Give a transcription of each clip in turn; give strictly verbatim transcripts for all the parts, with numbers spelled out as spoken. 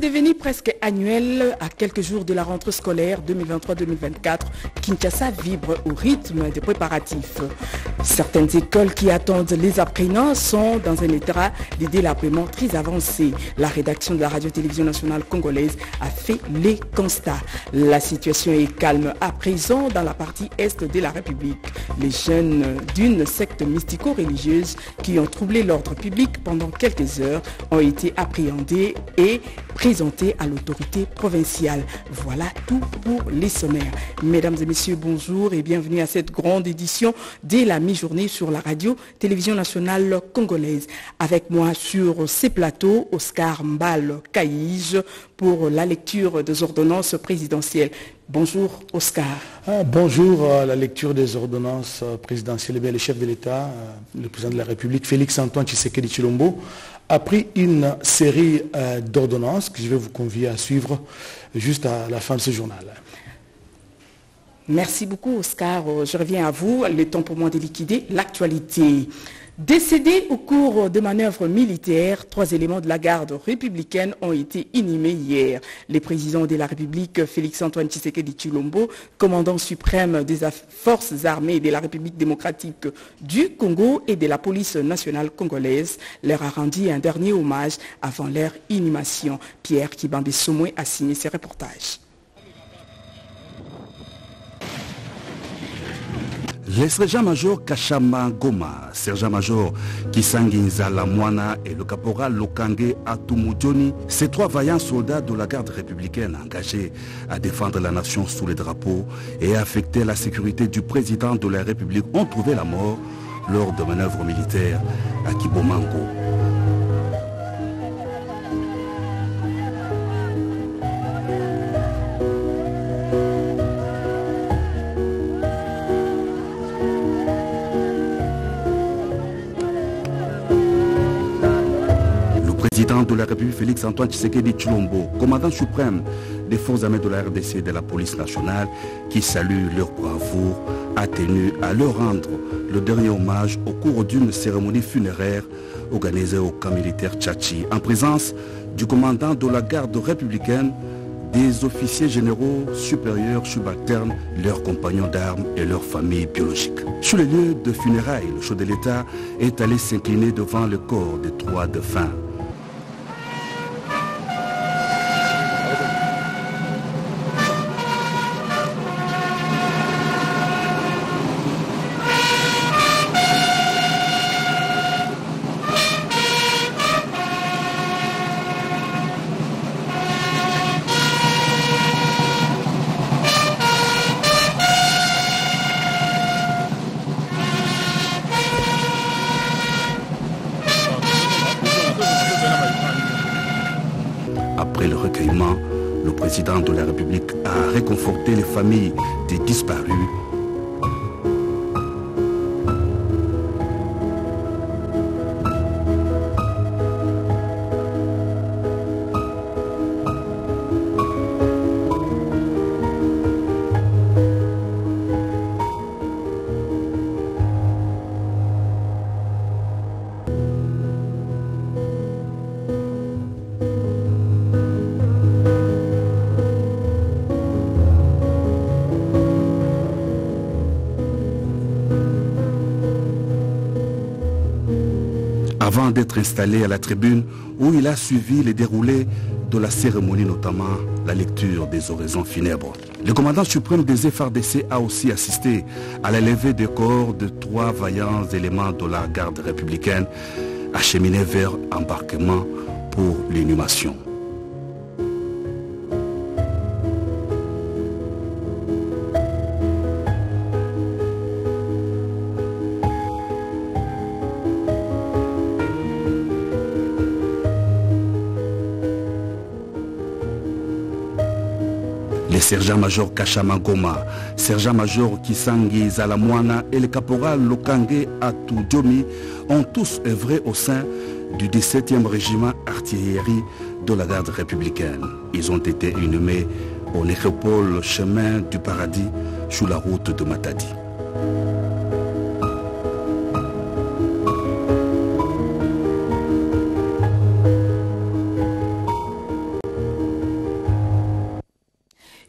devenu presque annuel. À quelques jours de la rentrée scolaire deux mille vingt-trois deux mille vingt-quatre, Kinshasa vibre au rythme des préparatifs. Certaines écoles qui attendent les apprenants sont dans un état de délabrement très avancé. La rédaction de la radio-télévision nationale congolaise a fait les constats. La situation est calme à présent dans la partie est de la République. Les jeunes d'une secte mystico-religieuse qui ont troublé l'ordre public pendant quelques heures ont été appréhendés et présentés à l'autorité provinciale. Voilà tout pour les sommaires. Mesdames et messieurs, bonjour et bienvenue à cette grande édition dès la mi-journée sur la radio-télévision nationale congolaise. Avec moi sur ces plateaux, Oscar Mbal Kaïj pour la lecture des ordonnances présidentielles. Bonjour Oscar. Ah, bonjour à la lecture des ordonnances présidentielles. Eh bien, le chef de l'État, le président de la République, Félix Antoine Tshisekedi Tshilombo, a pris une série euh, d'ordonnances que je vais vous convier à suivre juste à la fin de ce journal. Merci beaucoup Oscar. Je reviens à vous. Le temps pour moi de liquider l'actualité. Décédés au cours de manœuvres militaires, trois éléments de la garde républicaine ont été inhumés hier. Le président de la République, Félix-Antoine Tshisekedi Tshilombo, commandant suprême des forces armées de la République démocratique du Congo et de la police nationale congolaise, leur a rendu un dernier hommage avant leur inhumation. Pierre Kibambe Somoué a signé ces reportages. Le sergent-major Kachama Goma, sergent-major Kisangi Nzala Mwana et le caporal Lokange Atumudjoni, ces trois vaillants soldats de la garde républicaine engagés à défendre la nation sous les drapeaux et à affecter la sécurité du président de la République ont trouvé la mort lors de manœuvres militaires à Kibomango. Président de la République Félix-Antoine Tshisekedi Tshilombo, commandant suprême des forces armées de la R D C et de la police nationale, qui salue leur bravoure, a tenu à leur rendre le dernier hommage au cours d'une cérémonie funéraire organisée au camp militaire Tchachi, en présence du commandant de la garde républicaine, des officiers généraux supérieurs subalternes, leurs compagnons d'armes et leurs familles biologiques. Sur les lieux de funérailles, le chef de l'État est allé s'incliner devant le corps des trois défunts. Après le recueillement, le président de la République a réconforté les familles des disparus. Avant d'être installé à la tribune où il a suivi les déroulés de la cérémonie, notamment la lecture des oraisons funèbres. Le commandant suprême des F R D C a aussi assisté à la levée des corps de trois vaillants éléments de la garde républicaine acheminés vers embarquement pour l'inhumation. Les sergents-majors Kachama Goma, sergent-major Kisangi Nzala Mwana et le caporal Lokange Atumudjoni ont tous œuvré au sein du dix-septième régiment artillerie de la garde républicaine. Ils ont été inhumés au nécropole chemin du paradis sur la route de Matadi.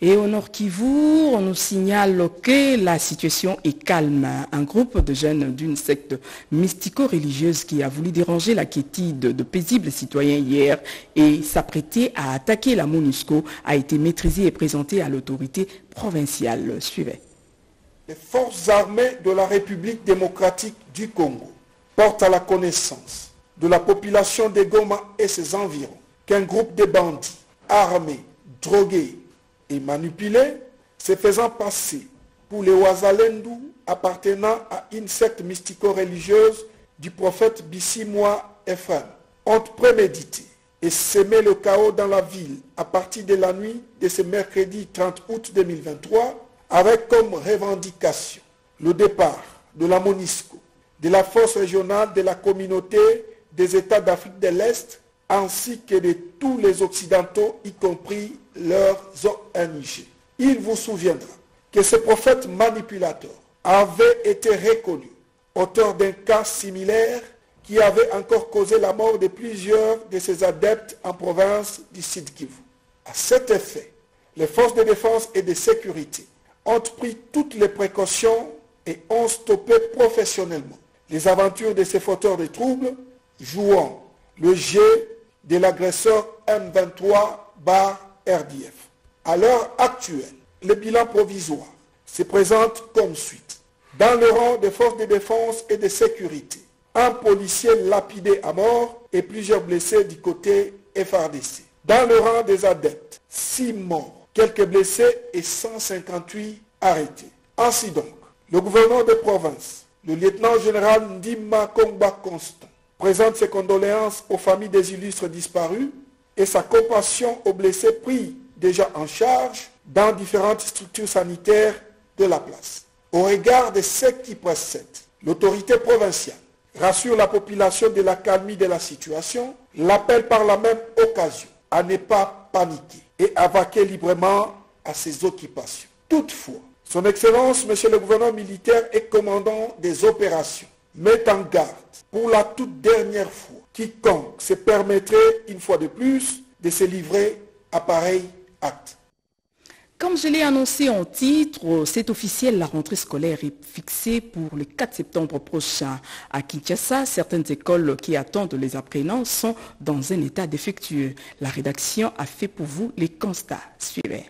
Et au Nord Kivu, on nous signale que la situation est calme. Un groupe de jeunes d'une secte mystico-religieuse qui a voulu déranger la quiétude de paisibles citoyens hier et s'apprêter à attaquer la MONUSCO a été maîtrisé et présenté à l'autorité provinciale. Suivez. Les forces armées de la République démocratique du Congo portent à la connaissance de la population de Goma et ses environs qu'un groupe de bandits armés, drogués et manipulés, se faisant passer pour les Wazalendu appartenant à une secte mystico-religieuse du prophète Bissimwa Ephraim, ont prémédité et semé le chaos dans la ville à partir de la nuit de ce mercredi trente août deux mille vingt-trois, avec comme revendication le départ de la MONUSCO, de la force régionale de la communauté des États d'Afrique de l'Est, ainsi que de tous les Occidentaux, y compris leurs O N G. Il vous souviendra que ce prophète manipulateur avait été reconnu auteur d'un cas similaire qui avait encore causé la mort de plusieurs de ses adeptes en province du Sud Kivu. À cet effet, les forces de défense et de sécurité ont pris toutes les précautions et ont stoppé professionnellement les aventures de ces fauteurs de troubles, jouant le jeu de l'agresseur M vingt-trois R D F. À l'heure actuelle, le bilan provisoire se présente comme suite. Dans le rang des forces de défense et de sécurité, un policier lapidé à mort et plusieurs blessés du côté F R D C. Dans le rang des adeptes, six morts, quelques blessés et cent cinquante-huit arrêtés. Ainsi donc, le gouverneur de province, le lieutenant-général Ndima Kongba Constant, présente ses condoléances aux familles des illustres disparus et sa compassion aux blessés pris déjà en charge dans différentes structures sanitaires de la place. Au regard de ce qui précède, l'autorité provinciale rassure la population de la calmie de la situation, l'appelle par la même occasion à ne pas paniquer et à vaquer librement à ses occupations. Toutefois, son Excellence, Monsieur le gouverneur militaire et commandant des opérations, met en garde pour la toute dernière fois quiconque se permettrait une fois de plus de se livrer à pareil acte. Comme je l'ai annoncé en titre, c'est officiel, la rentrée scolaire est fixée pour le quatre septembre prochain. À Kinshasa, certaines écoles qui attendent les apprenants sont dans un état défectueux. La rédaction a fait pour vous les constats. Suivez.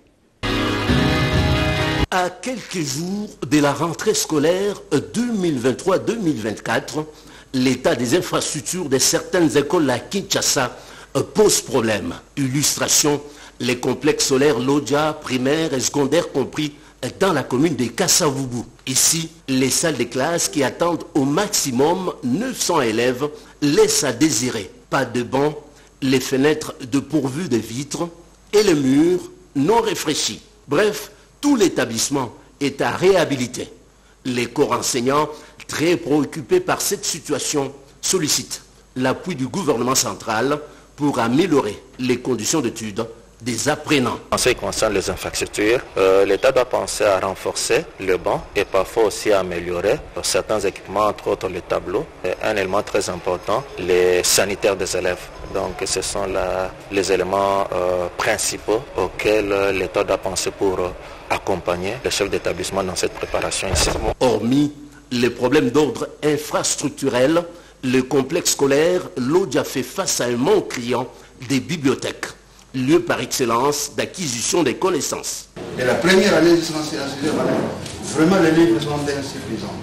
À quelques jours de la rentrée scolaire deux mille vingt-trois deux mille vingt-quatre, l'état des infrastructures de certaines écoles à Kinshasa pose problème. Illustration, les complexes solaires Lodja, primaires et secondaires compris dans la commune de Kassavubu. Ici, les salles de classe qui attendent au maximum neuf cents élèves laissent à désirer. Pas de bancs, les fenêtres dépourvues de vitres et les murs non réfléchis. Bref, tout l'établissement est à réhabiliter. Les corps enseignants, très préoccupés par cette situation, sollicitent l'appui du gouvernement central pour améliorer les conditions d'études des apprenants. En ce qui concerne les infrastructures, euh, l'État doit penser à renforcer le banc et parfois aussi à améliorer certains équipements, entre autres les tableaux. Et un élément très important, les sanitaires des élèves. Donc ce sont la, les éléments euh, principaux auxquels l'État doit penser pour euh, accompagner les chefs d'établissement dans cette préparation ici. Hormis les problèmes d'ordre infrastructurel, le complexe scolaire Lodja fait face à un manque criant des bibliothèques, lieu par excellence d'acquisition des connaissances. Et la première année de semence, vraiment les livres sont insuffisants.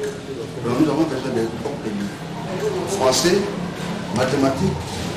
Donc nous avons besoin de propres livres. Français, mathématiques.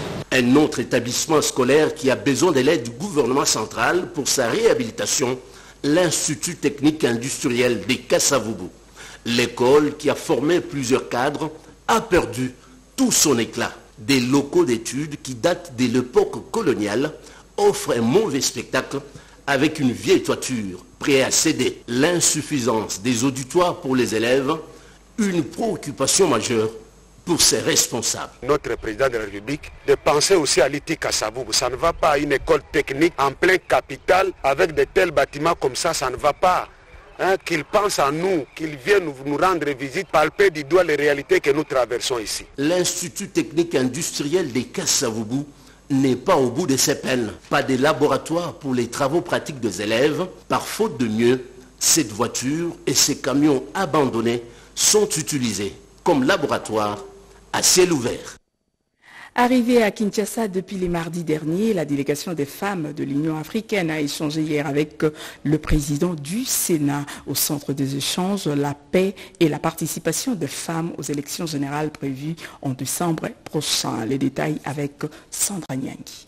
Un autre établissement scolaire qui a besoin de l'aide du gouvernement central pour sa réhabilitation, l'Institut technique industriel de Kassavubu. L'école qui a formé plusieurs cadres a perdu tout son éclat. Des locaux d'études qui datent de l'époque coloniale offrent un mauvais spectacle avec une vieille toiture prête à céder. L'insuffisance des auditoires pour les élèves, une préoccupation majeure pour ses responsables. Notre président de la République de penser aussi à l'I T Kassavubu. Ça ne va pas à une école technique en plein capital avec de tels bâtiments comme ça, ça ne va pas. Hein, qu'il pense à nous, qu'il vienne nous, nous rendre visite, palper du doigt les réalités que nous traversons ici. L'Institut technique industriel des Kassavubu n'est pas au bout de ses peines. Pas de laboratoire pour les travaux pratiques des élèves. Par faute de mieux, cette voiture et ces camions abandonnés sont utilisés comme laboratoire à ciel ouvert. Arrivée à Kinshasa depuis les mardis derniers, la délégation des femmes de l'Union africaine a échangé hier avec le président du Sénat au centre des échanges, la paix et la participation des femmes aux élections générales prévues en décembre prochain. Les détails avec Sandra Nyangi.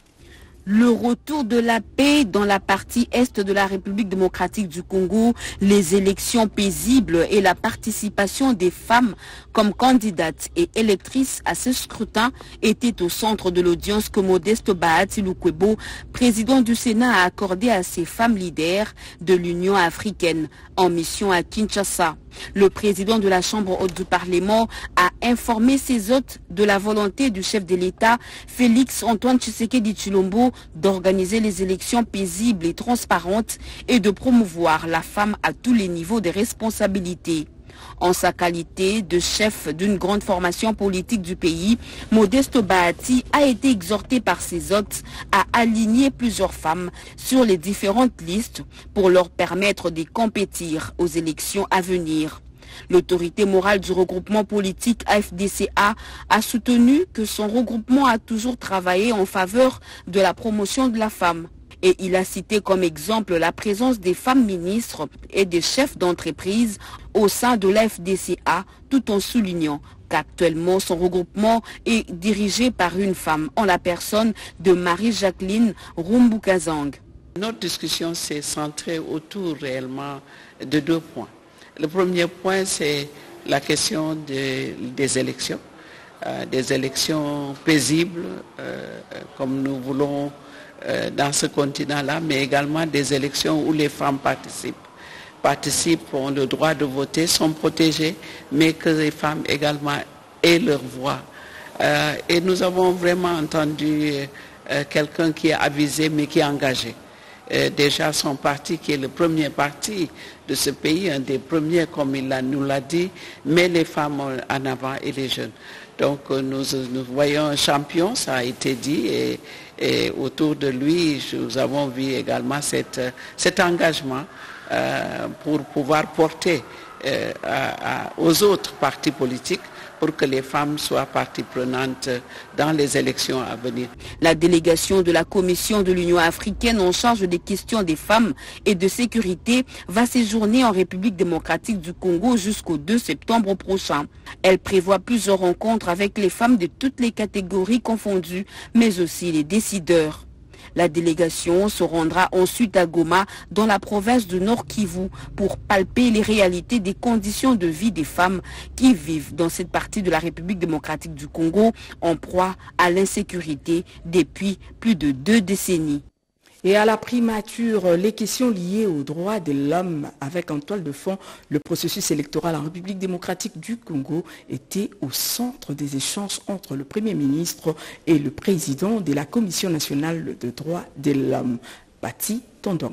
Le retour de la paix dans la partie est de la République démocratique du Congo, les élections paisibles et la participation des femmes comme candidates et électrices à ce scrutin étaient au centre de l'audience que Modeste Bahati Lukwebo, président du Sénat, a accordé à ces femmes leaders de l'Union africaine en mission à Kinshasa. Le président de la Chambre haute du Parlement a informé ses hôtes de la volonté du chef de l'État, Félix Antoine Tshisekedi Tshilombo, d'organiser les élections paisibles et transparentes et de promouvoir la femme à tous les niveaux de responsabilité. En sa qualité de chef d'une grande formation politique du pays, Modeste Bahati a été exhorté par ses hôtes à aligner plusieurs femmes sur les différentes listes pour leur permettre de compétir aux élections à venir. L'autorité morale du regroupement politique A F D C A a soutenu que son regroupement a toujours travaillé en faveur de la promotion de la femme. Et il a cité comme exemple la présence des femmes ministres et des chefs d'entreprise au sein de l'A F D C A, tout en soulignant qu'actuellement son regroupement est dirigé par une femme, en la personne de Marie-Jacqueline Rumbukazang. Notre discussion s'est centrée autour réellement de deux points. Le premier point, c'est la question de, des élections, euh, des élections paisibles, euh, comme nous voulons euh, dans ce continent-là, mais également des élections où les femmes participent. Participent, ont le droit de voter, sont protégées, mais que les femmes également aient leur voix. Euh, et nous avons vraiment entendu euh, quelqu'un qui est avisé, mais qui est engagé. Euh, déjà son parti, qui est le premier parti de ce pays, un des premiers, comme il a, nous l'a dit, met les femmes en avant et les jeunes. Donc euh, nous, nous voyons un champion, ça a été dit, et, et autour de lui, nous avons vu également cette, cet engagement euh, pour pouvoir porter euh, à, à, aux autres partis politiques pour que les femmes soient partie prenante dans les élections à venir. La délégation de la Commission de l'Union africaine en charge des questions des femmes et de sécurité va séjourner en République démocratique du Congo jusqu'au deux septembre prochain. Elle prévoit plusieurs rencontres avec les femmes de toutes les catégories confondues, mais aussi les décideurs. La délégation se rendra ensuite à Goma, dans la province du Nord Kivu, pour palper les réalités des conditions de vie des femmes qui vivent dans cette partie de la République démocratique du Congo en proie à l'insécurité depuis plus de deux décennies. Et à la primature, les questions liées aux droits de l'homme avec en toile de fond le processus électoral en République démocratique du Congo étaient au centre des échanges entre le Premier ministre et le président de la Commission nationale des droits de l'homme, Bati Tondong.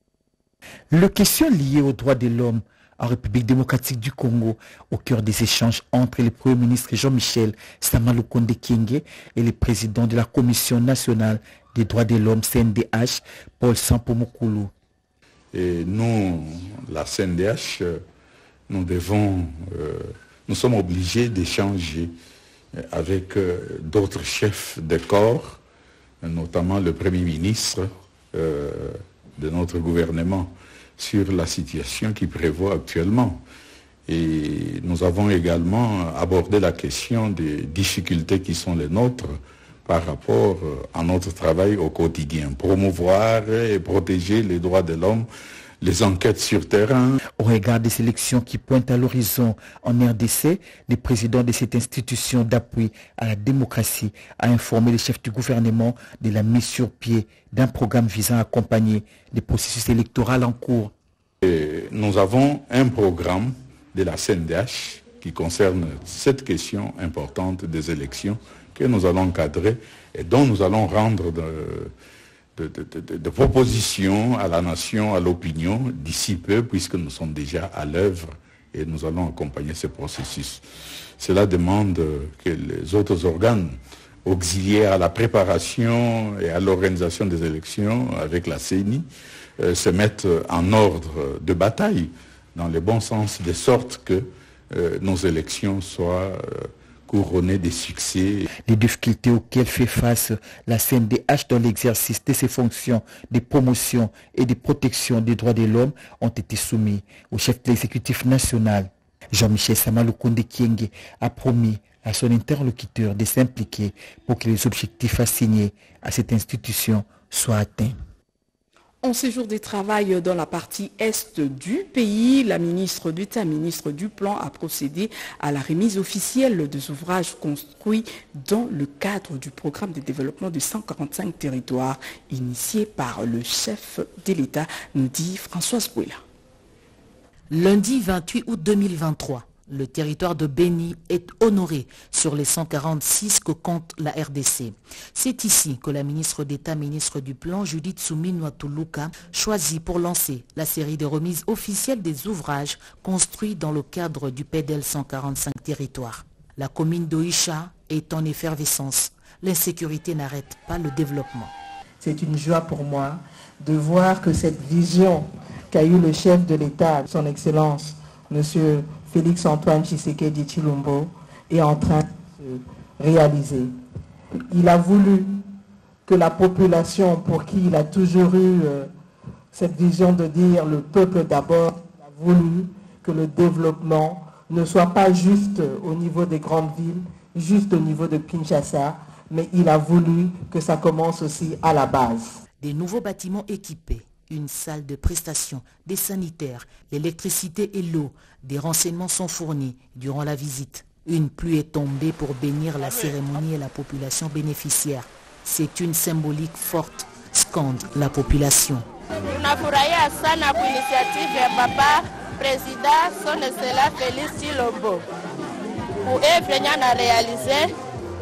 Les questions liées aux droits de l'homme en République démocratique du Congo, au cœur des échanges entre le Premier ministre Jean-Michel Samalukonde Kyenge et le président de la Commission nationale des droits de l'homme, C N D H, Paul Sampomokulu. Et nous, la C N D H, nous devons, euh, nous sommes obligés d'échanger avec euh, d'autres chefs de corps, notamment le Premier ministre euh, de notre gouvernement, sur la situation qui prévaut actuellement. Et nous avons également abordé la question des difficultés qui sont les nôtres par rapport à notre travail au quotidien, promouvoir et protéger les droits de l'homme, les enquêtes sur terrain. Au regard des élections qui pointent à l'horizon en R D C, le président de cette institution d'appui à la démocratie a informé les chefs du gouvernement de la mise sur pied d'un programme visant à accompagner les processus électoraux en cours. Et nous avons un programme de la C N D H qui concerne cette question importante des élections que nous allons encadrer et dont nous allons rendre de, de, de, de, de propositions à la nation, à l'opinion d'ici peu, puisque nous sommes déjà à l'œuvre et nous allons accompagner ce processus. Cela demande que les autres organes auxiliaires à la préparation et à l'organisation des élections avec la C E N I euh, se mettent en ordre de bataille dans le bon sens, de sorte que euh, nos élections soient euh, couronnées des succès. Les difficultés auxquelles fait face la C N D H dans l'exercice de ses fonctions de promotion et de protection des droits de l'homme ont été soumis au chef de l'exécutif national. Jean-Michel Samalukonde Kienge a promis à son interlocuteur de s'impliquer pour que les objectifs assignés à cette institution soient atteints. En séjour de travail dans la partie est du pays, la ministre d'État, ministre du Plan, a procédé à la remise officielle des ouvrages construits dans le cadre du programme de développement de cent quarante-cinq territoires initié par le chef de l'État, nous dit Françoise Bouela. Lundi vingt-huit août deux mille vingt-trois. Le territoire de Béni est honoré sur les cent quarante-six que compte la R D C. C'est ici que la ministre d'État, ministre du Plan, Judith Soumine Ouattoulouka, choisit pour lancer la série de remises officielles des ouvrages construits dans le cadre du P D L cent quarante-cinq territoires. La commune d'Oïcha est en effervescence. L'insécurité n'arrête pas le développement. C'est une joie pour moi de voir que cette vision qu'a eu le chef de l'État, son Excellence, Monsieur Félix Antoine Tshisekedi Tshilombo, est en train de se réaliser. Il a voulu que la population, pour qui il a toujours eu euh, cette vision de dire le peuple d'abord, il a voulu que le développement ne soit pas juste au niveau des grandes villes, juste au niveau de Kinshasa, mais il a voulu que ça commence aussi à la base. Des nouveaux bâtiments équipés, une salle de prestation, des sanitaires, l'électricité et l'eau, des renseignements sont fournis durant la visite. Une pluie est tombée pour bénir la cérémonie et la population bénéficiaire. C'est une symbolique forte, scande la population. Tunafurahia sana kwa initiative ya papa président son excellence Félix Tshilombo. Pour œuvre na réaliser.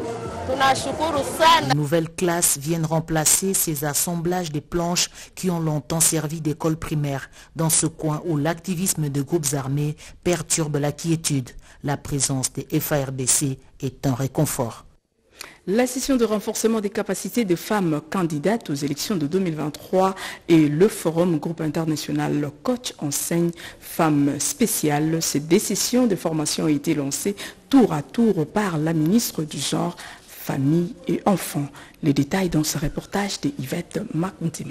De nouvelles classes viennent remplacer ces assemblages de planches qui ont longtemps servi d'école primaire dans ce coin où l'activisme de groupes armés perturbe la quiétude. La présence des F A R D C est un réconfort. La session de renforcement des capacités des femmes candidates aux élections de deux mille vingt-trois et le forum groupe international Coach enseigne femmes spéciales. Ces deux sessions de formation ont été lancées tour à tour par la ministre du Genre, Famille et Enfants. Les détails dans ce reportage de Yvette Makuntima.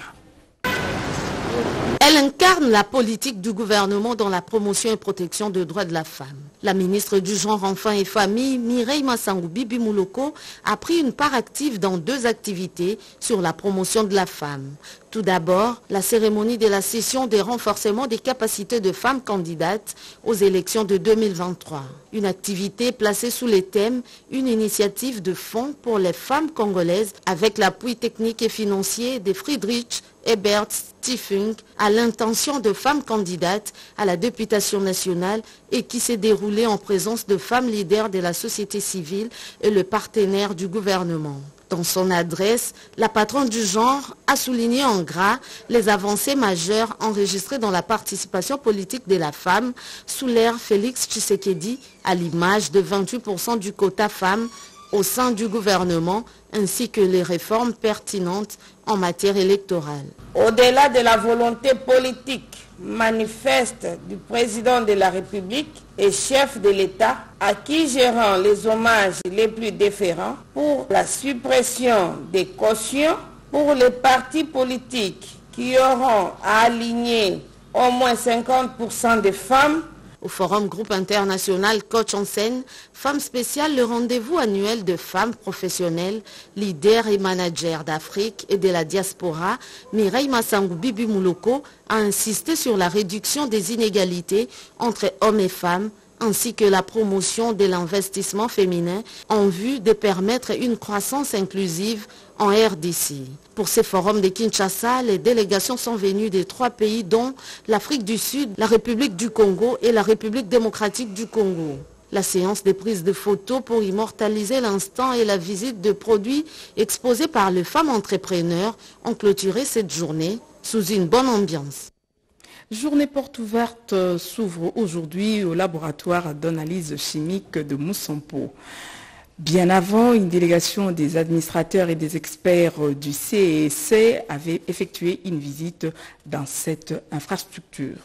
Elle incarne la politique du gouvernement dans la promotion et protection des droits de la femme. La ministre du Genre, Enfants et Famille, Mireille Massangou Bibi Mouloko, a pris une part active dans deux activités sur la promotion de la femme. Tout d'abord, la cérémonie de la session des renforcements des capacités de femmes candidates aux élections de deux mille vingt-trois. Une activité placée sous les thèmes « Une initiative de fonds pour les femmes congolaises » avec l'appui technique et financier de Friedrich Ebert Stiftung à l'intention de femmes candidates à la députation nationale et qui s'est déroulée en présence de femmes leaders de la société civile et le partenaire du gouvernement. Dans son adresse, la patronne du genre a souligné en gras les avancées majeures enregistrées dans la participation politique de la femme sous l'ère Félix Tshisekedi, à l'image de vingt-huit pour cent du quota femmes au sein du gouvernement, ainsi que les réformes pertinentes en matière électorale. Au-delà de la volonté politique manifeste du président de la République et chef de l'État, à qui je rends les hommages les plus déférents pour la suppression des cautions pour les partis politiques qui auront à aligner au moins cinquante pour cent des femmes. Au Forum Groupe International Coach enseigne, Femmes spéciales, le rendez-vous annuel de femmes professionnelles, leaders et managers d'Afrique et de la diaspora, Mireille Massangou Bibi Mouloko a insisté sur la réduction des inégalités entre hommes et femmes, ainsi que la promotion de l'investissement féminin en vue de permettre une croissance inclusive en R D C. Pour ces forums de Kinshasa, les délégations sont venues des trois pays dont l'Afrique du Sud, la République du Congo et la République démocratique du Congo. La séance de prise de photos pour immortaliser l'instant et la visite de produits exposés par les femmes entrepreneurs ont clôturé cette journée sous une bonne ambiance. Journée porte ouverte s'ouvre aujourd'hui au laboratoire d'analyse chimique de Moussampo. Bien avant, une délégation des administrateurs et des experts du C E C avait effectué une visite dans cette infrastructure.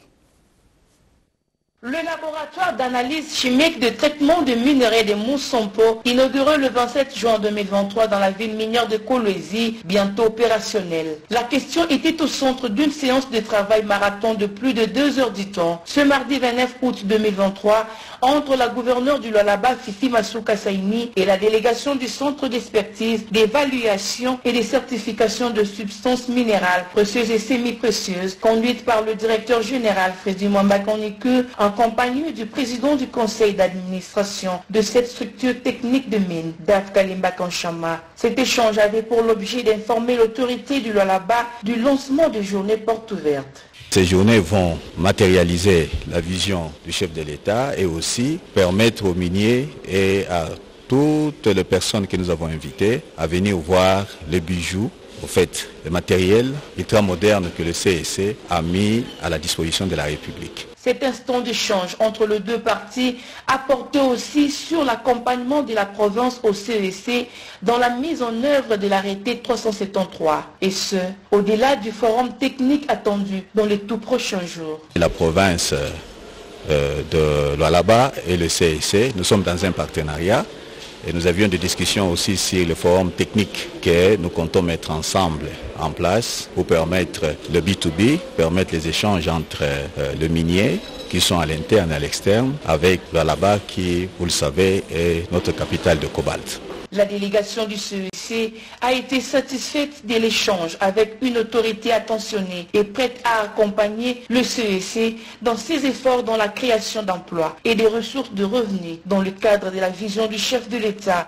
Le laboratoire d'analyse chimique de traitement de minerais de Moussompo, inauguré le vingt-sept juin deux mille vingt-trois dans la ville minière de Kolwezi, bientôt opérationnel. La question était au centre d'une séance de travail marathon de plus de deux heures du temps, ce mardi vingt-neuf août deux mille vingt-trois, entre la gouverneure du Lualaba, Fifi Masuka Saini, et la délégation du Centre d'expertise, d'évaluation et de certification de substances minérales, précieuses et semi-précieuses, conduite par le directeur général Frédéric Mwamba-Koniku, en compagnie du président du conseil d'administration de cette structure technique de mine, Dave Kalimba Kanchama. Cet échange avait pour l'objet d'informer l'autorité du Lualaba du lancement des journées portes ouvertes. Ces journées vont matérialiser la vision du chef de l'État et aussi permettre aux miniers et à toutes les personnes que nous avons invitées à venir voir les bijoux, au fait, le matériel ultramoderne que le C E C a mis à la disposition de la République. Cet instant d'échange entre les deux parties a porté aussi sur l'accompagnement de la province au C E C dans la mise en œuvre de l'arrêté trois cent soixante-treize, et ce, au-delà du forum technique attendu dans les tout prochains jours. La province euh, de Lualaba et le C E C, nous sommes dans un partenariat. Et nous avions des discussions aussi sur le forum technique que nous comptons mettre ensemble en place pour permettre le B deux B, permettre les échanges entre euh, le minier qui sont à l'interne et à l'externe avec Lualaba qui, vous le savez, est notre capitale de cobalt. La délégation du C E C a été satisfaite de l'échange avec une autorité attentionnée et prête à accompagner le C E C dans ses efforts dans la création d'emplois et des ressources de revenus dans le cadre de la vision du chef de l'État.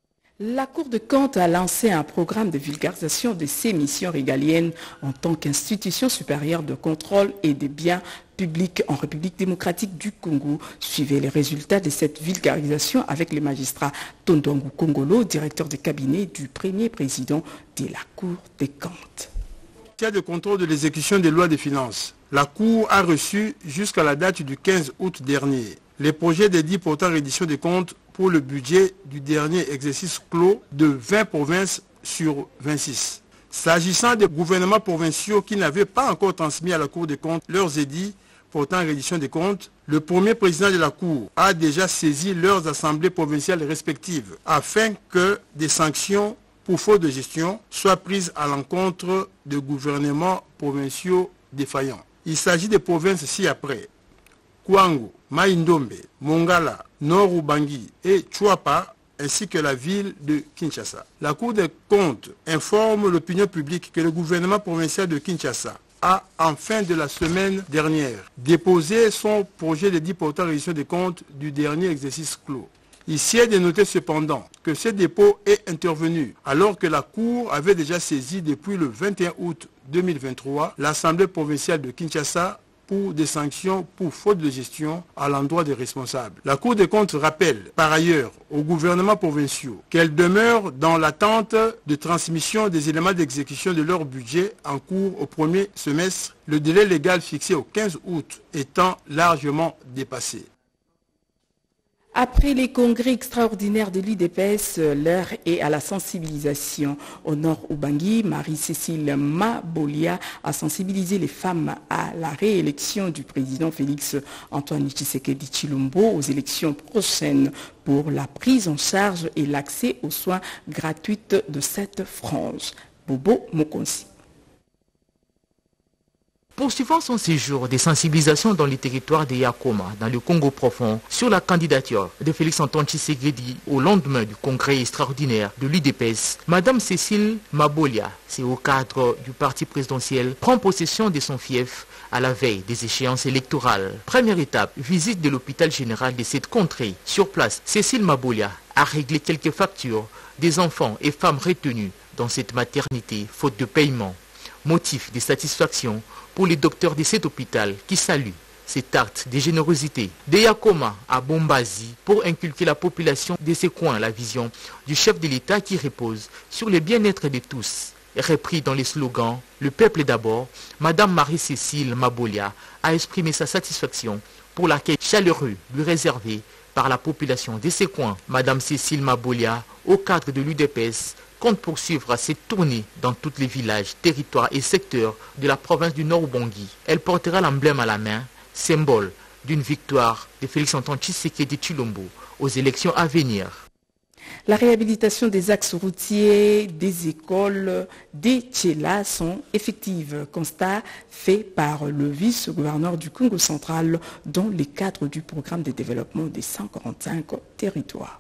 La Cour de compte a lancé un programme de vulgarisation de ses missions régaliennes en tant qu'institution supérieure de contrôle et des biens publics en République démocratique du Congo. Suivez les résultats de cette vulgarisation avec le magistrat Tondongo Kongolo, directeur de cabinet du premier président de la Cour des comptes. En matière de contrôle de l'exécution des lois de finances, la Cour a reçu jusqu'à la date du quinze août dernier les projets des dix portant reddition des comptes pour le budget du dernier exercice clos de vingt provinces sur vingt-six. S'agissant des gouvernements provinciaux qui n'avaient pas encore transmis à la Cour des comptes leurs édits portant reddition des comptes, le premier président de la Cour a déjà saisi leurs assemblées provinciales respectives afin que des sanctions pour faute de gestion soient prises à l'encontre de gouvernements provinciaux défaillants. Il s'agit des provinces ci-après: Kwango, Maïndombe, Mongala, Nord-Ubangi et Chouapa, ainsi que la ville de Kinshasa. La Cour des comptes informe l'opinion publique que le gouvernement provincial de Kinshasa a, en fin de la semaine dernière, déposé son projet de dix portant reddition des comptes du dernier exercice clos. Ici est de noter cependant que ce dépôt est intervenu alors que la Cour avait déjà saisi depuis le vingt et un août deux mille vingt-trois l'Assemblée provinciale de Kinshasa pour des sanctions pour faute de gestion à l'endroit des responsables. La Cour des comptes rappelle par ailleurs aux gouvernements provinciaux qu'elles demeurent dans l'attente de transmission des éléments d'exécution de leur budget en cours au premier semestre, le délai légal fixé au quinze août étant largement dépassé. Après les congrès extraordinaires de l'U D P S, l'heure est à la sensibilisation. Au Nord-Ubangi, Marie-Cécile Mabolia a sensibilisé les femmes à la réélection du président Félix Antoine Tshisekedi Tshilombo aux élections prochaines pour la prise en charge et l'accès aux soins gratuits de cette frange. Bobo Mokonsi. Poursuivant son séjour de sensibilisation dans les territoires de Yakoma, dans le Congo profond, sur la candidature de Félix Antoine Tshisekedi au lendemain du congrès extraordinaire de l'U D P S, Madame Cécile Mabolia, c'est au cadre du parti présidentiel, prend possession de son fief à la veille des échéances électorales. Première étape, visite de l'hôpital général de cette contrée. Sur place, Cécile Mabolia a réglé quelques factures des enfants et femmes retenus dans cette maternité, faute de paiement. Motif de satisfaction pour les docteurs de cet hôpital qui saluent cet acte de générosité. De Yakoma à Bombazi pour inculquer la population de ces coins la vision du chef de l'État qui repose sur le bien-être de tous. Repris dans les slogans « Le peuple d'abord », Madame Marie-Cécile Mabolia a exprimé sa satisfaction pour l'accueil chaleureux lui réservé par la population de ces coins. Madame Cécile Mabolia, au cadre de l'U D P S, compte poursuivre cette tournée dans tous les villages, territoires et secteurs de la province du Nord-Ubangi. Elle portera l'emblème à la main, symbole d'une victoire de Félix-Antoine Tshisekedi Tshilombo aux élections à venir. La réhabilitation des axes routiers des écoles des Tchéla sont effectives. Constat fait par le vice-gouverneur du Congo central dans le cadre du programme de développement des cent quarante-cinq territoires.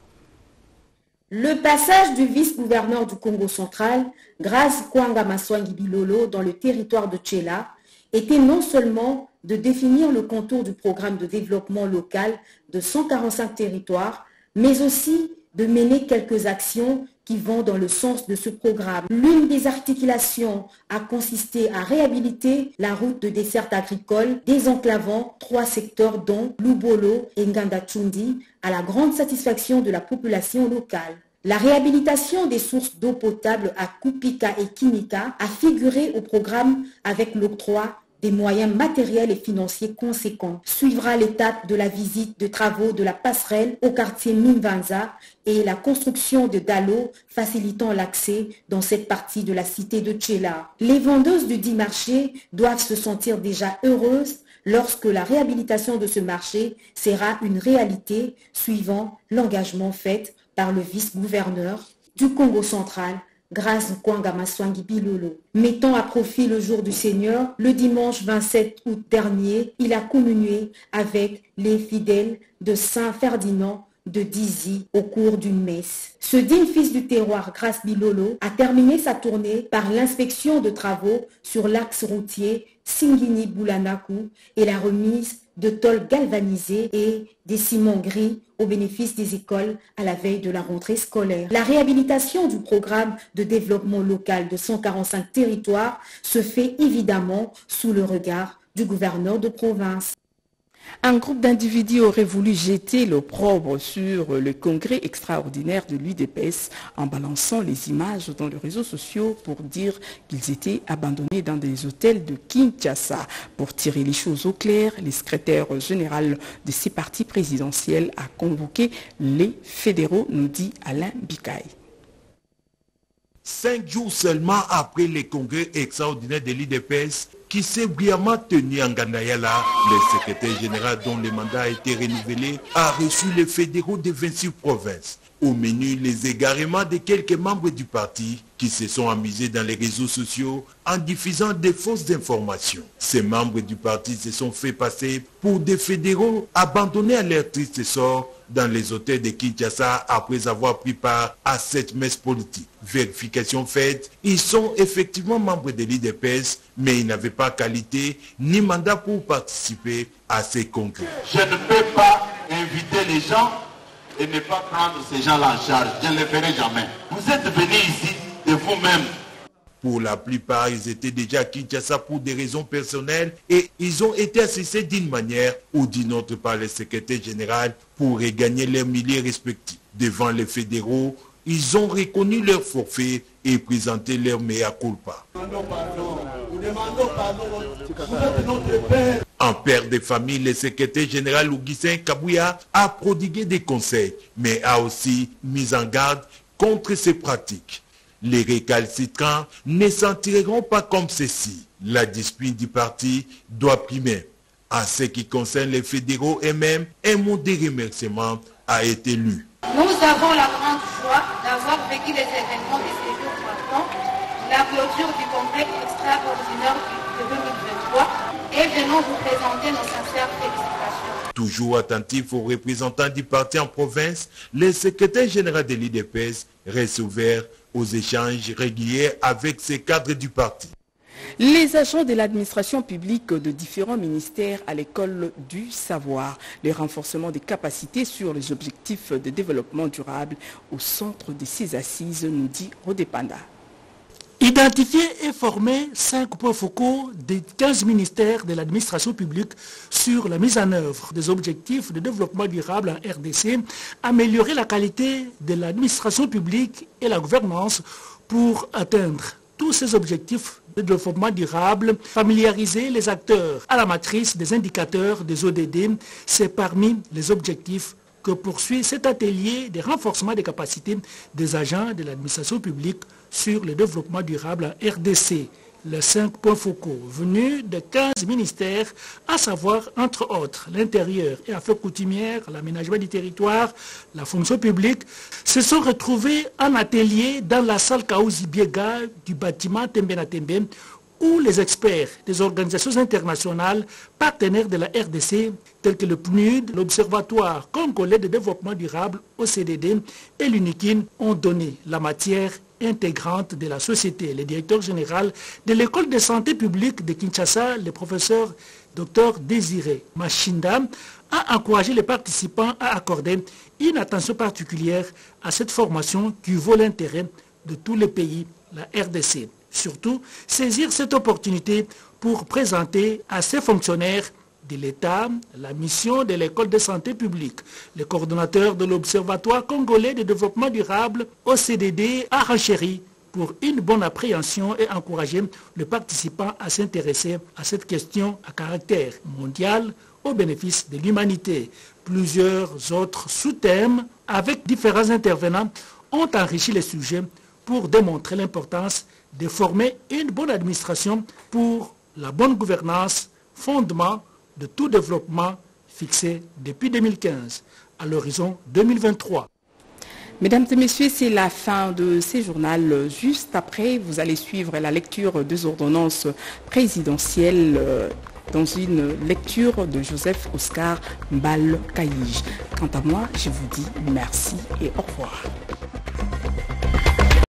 Le passage du vice-gouverneur du Congo central, Grace Kwanga Maswangi Bilolo, dans le territoire de Tchéla, était non seulement de définir le contour du programme de développement local de cent quarante-cinq territoires, mais aussi de mener quelques actions qui vont dans le sens de ce programme. L'une des articulations a consisté à réhabiliter la route de desserte agricole, désenclavant trois secteurs dont Lubolo et Ngandachundi, à la grande satisfaction de la population locale. La réhabilitation des sources d'eau potable à Kupika et Kinika a figuré au programme avec l'octroi des moyens matériels et financiers conséquents. Suivra l'étape de la visite de travaux de la passerelle au quartier Minvanza et la construction de dallos facilitant l'accès dans cette partie de la cité de Tchéla. Les vendeuses du dit marché doivent se sentir déjà heureuses lorsque la réhabilitation de ce marché sera une réalité suivant l'engagement fait par le vice-gouverneur du Congo central, Grace Kwanga Maswangi Bilolo. Mettant à profit le jour du Seigneur, le dimanche vingt-sept août dernier, il a communié avec les fidèles de Saint-Ferdinand de Dizy au cours d'une messe. Ce digne fils du terroir, Grace Bilolo, a terminé sa tournée par l'inspection de travaux sur l'axe routier Singini-Boulanakou et la remise de tôles galvanisées et des ciments gris au bénéfice des écoles à la veille de la rentrée scolaire. La réhabilitation du programme de développement local de cent quarante-cinq territoires se fait évidemment sous le regard du gouverneur de province. Un groupe d'individus aurait voulu jeter l'opprobre sur le congrès extraordinaire de l'U D P S en balançant les images dans les réseaux sociaux pour dire qu'ils étaient abandonnés dans des hôtels de Kinshasa. Pour tirer les choses au clair, le secrétaire général de ces partis présidentiels a convoqué les fédéraux, nous dit Alain Bikaï. Cinq jours seulement après les congrès extraordinaires de l'U D P S qui s'est brillamment tenu en Gandayala, le secrétaire général dont le mandat a été renouvelé a reçu les fédéraux de vingt-six provinces. Au menu, les égarements de quelques membres du parti qui se sont amusés dans les réseaux sociaux en diffusant des fausses informations. Ces membres du parti se sont fait passer pour des fédéraux abandonnés à leur triste sort dans les hôtels de Kinshasa après avoir pris part à cette messe politique. Vérification faite, ils sont effectivement membres de l'U D P S, mais ils n'avaient pas qualité ni mandat pour participer à ces congrès. Je ne peux pas inviter les gens et ne pas prendre ces gens-là en charge. Je ne le ferai jamais. Vous êtes venus ici de vous-même. Pour la plupart, ils étaient déjà à Kinshasa pour des raisons personnelles et ils ont été assistés d'une manière ou d'une autre par le secrétaire général pour regagner leurs milliers respectifs. Devant les fédéraux, ils ont reconnu leur forfait et présenté leur mea culpa. En père de famille, le secrétaire général Augustin Kabouya a prodigué des conseils, mais a aussi mis en garde contre ces pratiques. Les récalcitrants ne s'en tireront pas comme ceci. La discipline du parti doit primer. En ce qui concerne les fédéraux eux-mêmes, un mot de remerciement a été lu. Nous avons la grande joie d'avoir vécu les événements de ces jours marquants, la clôture du congrès extraordinaire de deux mille vingt-trois, et venons vous présenter nos sincères félicitations. Toujours attentif aux représentants du parti en province, le secrétaire général de l'U D P S reste ouvert aux échanges réguliers avec ses cadres du parti. Les agents de l'administration publique de différents ministères à l'école du savoir, le renforcement des capacités sur les objectifs de développement durable au centre de ces assises, nous dit Rodépanda. Identifier et former cinq points focaux des quinze ministères de l'administration publique sur la mise en œuvre des objectifs de développement durable en R D C, améliorer la qualité de l'administration publique et la gouvernance pour atteindre tous ces objectifs de développement durable, familiariser les acteurs à la matrice des indicateurs des O D D, c'est parmi les objectifs que poursuit cet atelier de renforcement des capacités des agents de l'administration publique sur le développement durable en R D C. Les cinq points focaux venus de quinze ministères, à savoir entre autres l'intérieur et affaires coutumières, l'aménagement du territoire, la fonction publique, se sont retrouvés en atelier dans la salle Kaouzi Biega du bâtiment Tembena Tembe, où les experts des organisations internationales partenaires de la R D C, tels que le P N U D, l'Observatoire congolais de développement durable, O C D D, et l'UNIKIN, ont donné la matière intégrante de la société. Le directeur général de l'école de santé publique de Kinshasa, le professeur Dr Désiré Machinda, a encouragé les participants à accorder une attention particulière à cette formation qui vaut l'intérêt de tous les pays, la R D C. Surtout, saisir cette opportunité pour présenter à ces fonctionnaires de l'État la mission de l'école de santé publique. Le coordonnateur de l'Observatoire congolais de développement durable, O C D D, a renchéri pour une bonne appréhension et encourager les participants à s'intéresser à cette question à caractère mondial au bénéfice de l'humanité. Plusieurs autres sous-thèmes avec différents intervenants ont enrichi le sujet pour démontrer l'importance de former une bonne administration pour la bonne gouvernance, fondement de tout développement fixé depuis deux mille quinze à l'horizon deux mille vingt-trois. Mesdames et messieurs, c'est la fin de ce journal. Juste après, vous allez suivre la lecture des ordonnances présidentielles dans une lecture de Joseph Oscar Mbal Kaïj. Quant à moi, je vous dis merci et au revoir.